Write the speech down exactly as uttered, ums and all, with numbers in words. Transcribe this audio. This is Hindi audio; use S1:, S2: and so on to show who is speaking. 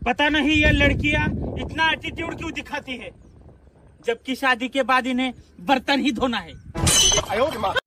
S1: पता नहीं ये लड़कियां इतना एटीट्यूड क्यों दिखाती है, जबकि शादी के बाद इन्हें बर्तन ही धोना है।